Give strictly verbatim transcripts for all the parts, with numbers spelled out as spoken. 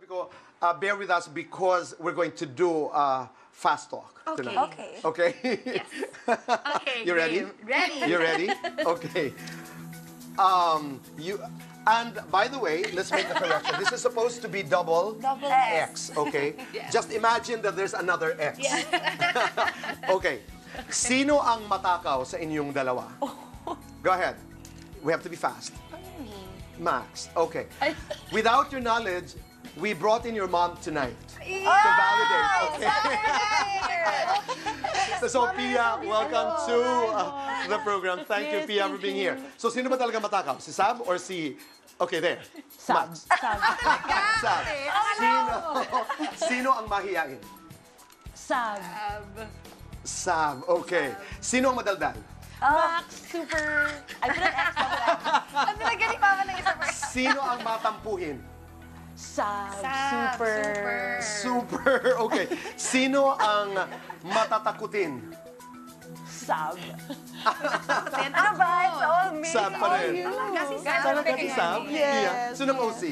ko, uh, bear with us because we're going to do uh, fast talk Okay. tonight. Okay. Okay? Yes. Okay. You ready? Ready. You ready? Okay. Um, you and by the way, let's make a correction. This is supposed to be double, Double X. X. Okay. Yes. Just imagine that there's another X. Yes. Okay. Sino ang matakaw sa inyong dalawa? Go ahead. We have to be fast. Max. Okay. Without your knowledge, we brought in your mom tonight to validate. Okay. So, Pia, welcome to uh, the program. Thank you, Pia, for being here. So, sino ba talaga matakaw? Si Saab or si... Okay, there. Saab. Max. Saab. Saab. Sino, sino ang mahiyain? Saab. Saab. Okay. Sino ang madaldal? Max, super... I put an X double X. Ang pinagaling pa ng isa pa. Sino ang matampuhin? Saab. Saab, Super. Super. Okay. Sino ang matatakutin? Saab. Ano ba? It's all me. Saab pa rin. Kasi Saab. Talaga si Saab? Yes. Pia. Sino ang O C?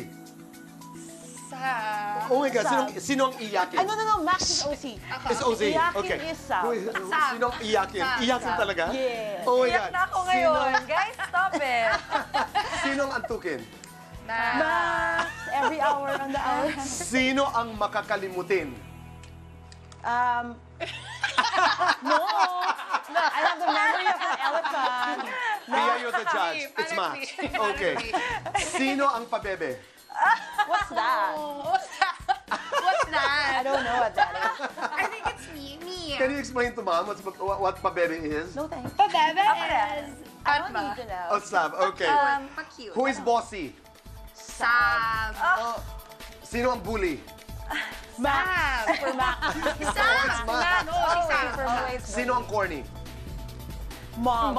Saab. Oh my God. Sino, Saab. sino ang iyakin? Ay, no, no, no. Max is O C. Is O C. Iyakin Okay. is Saab. Who is- Saab. Sino ang iyakin? Saab. Iyakin Saab. talaga? Yes. Oh my Iyak God. na ako ngayon. Guys, stop it. Sino ang antukin? Max, every hour on the hour. Sino ang makakalimutin? Um, no. I have the memory of an elephant. Pia, you're the judge. me, It's parang Max. me, parang Okay. me. Sino ang pabebe? What's that? What's that? What's that? I don't know what that is. I think it's me. Me. Can you explain to mom what's, what, what pabebe is? No thanks. Pabebe is... I don't Atma. need to know. Oh, Saab. Okay. Um, pa-cute. Who is bossy? Saab. Oh. Sino ang bully? Max. Super Max. Saab. It's Max. No, si Saab. Super Max. Sino ang corny? Mom.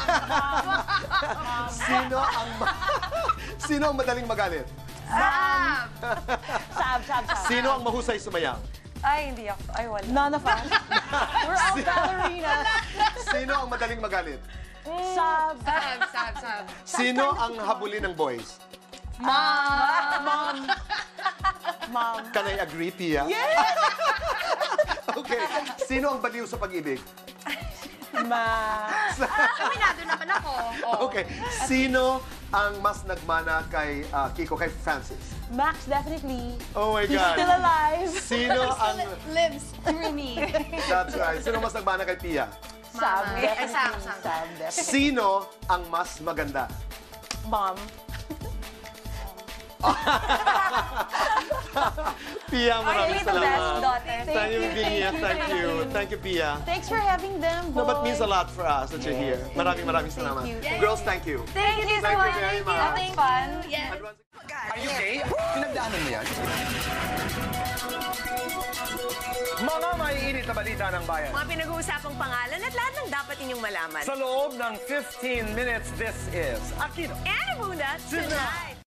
Sino ang ma- Sino ang madaling magalit? Saab. Saab, Saab, Saab. Sino ang mahusay sumayaw? Ay, hindi ako. Ay, wala. None of us. We're all ballerinas. Sino ang madaling magalit? Saab. Saab, Saab, Saab. Sino ang habulin ng boys? Mom. Mom. Mom. Can I agree, Pia? Yes! Okay. Sino ang baliw sa pag-ibig? Max. Aminado naman ako. Oh. Okay. Sino ang mas nagmana kay uh, Kiko, kay Francis? Max, definitely. Oh my He's God. still alive. Sino ang... Lives through me. That's right. Sino mas nagmana kay Pia? Saab, Mama. definitely. Ay, Saab, Saab. Saab, definitely. Sino ang mas maganda? Mom. Pia, maraming You're the best salamat. daughter. Thank you for being here. Thank you. Thank you, Pia. Thanks for having them, boys. No, but means a lot for us that you're here. Maraming maraming salamat. you, thank Girls, thank you. Thank you so Thank you much. very much. Having fun. Yes. Are you gay? Pinagdaanan mo yan? Mga maiinit na balita ng bayan. Mga pinag-uusapang pangalan at lahat ng dapat inyong malaman. Sa loob ng fifteen minutes, this is Aquino And Abunda Tonight.